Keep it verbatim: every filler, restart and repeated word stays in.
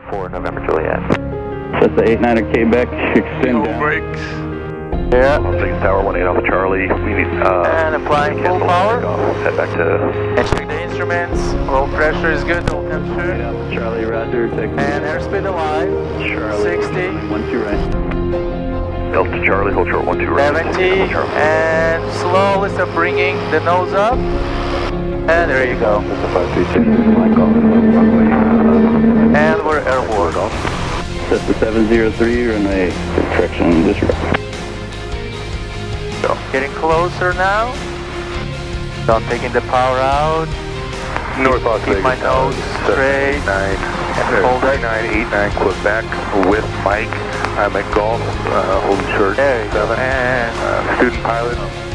for November Juliet. That's the eight nine Quebec, extend down. Brakes. Yeah. Six Tower, one eight Alpha Charlie. We need, uh, and applying full power. Head back to... And check the instruments. Low pressure is good, low temperature. eight Alpha Charlie, Roger. Take and airspeed alive. Charlie. sixty. one two right. Delta Charlie, hold short, one two right. seventy. And slowly start bringing the nose up. And there you go. And we're airborne. That's the seven zero three, runway correction, disrupt. Getting closer now. So I'm taking the power out. North Las Keep Vegas. my nose straight. nine, And hold it. nine eight nine, Quebec with Mike. I'm at golf, uh, holding short. There you go. seven. And Uh, student pilot.